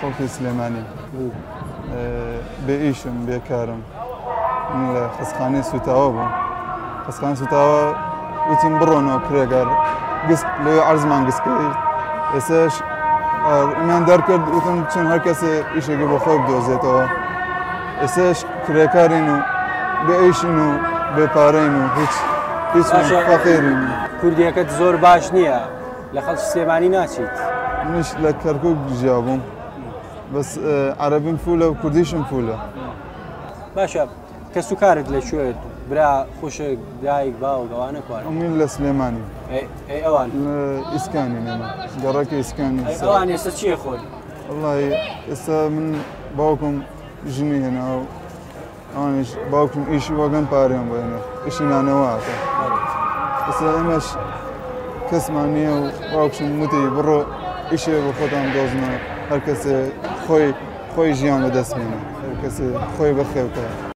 خۆکی سلێمانی بێ ئیشم بێکارم من لە خستخانەی سوتاوە بووم خستخانەی سوتاوە وتم بڕۆنەوە کرێگەر لەوێ عەرزمان گسکەیت ئێستاش ئیمان دەرکرد وتم چون هەر کەسێ ئیشێکی بۆ خۆی بدۆزێتەوە ئێستاش کرێکارین و بێ ئیشین و بێپارەین و هیچ فەقیرین. کوردیەکەت زۆر باش نییە لە خەڵکی سلێمانی ناچیت؟ منیش لە کەرکووک ژیا بووم بەس عەرەبیم فولە و کوردیشم فولە. باشە کەس و کارت لەکوێت؟ برا خوشک دایک باوک ئەوانە کوانن؟ من لە سلێمانی. ئەوان ئیسکانی نێمە گەڕەکی ئیسکانی. ئەوان ئێستا چییە خۆت؟ وەڵڵی ئێستا من باوکم ژنی هێنا و ئەوانیش باوکم ئیشی وەگەن پارەیان بۆ هێنا ئیشی نانەوەکە. ئێستا ئێمەش کەسمان نییە و باوکشم وتی بڕۆ ئیشێ بۆ خۆتان دۆزنەوە هەر کەسێ خۆی ژیان بەدەست بێنێ هەر کەسێ خۆی بەخێوکە.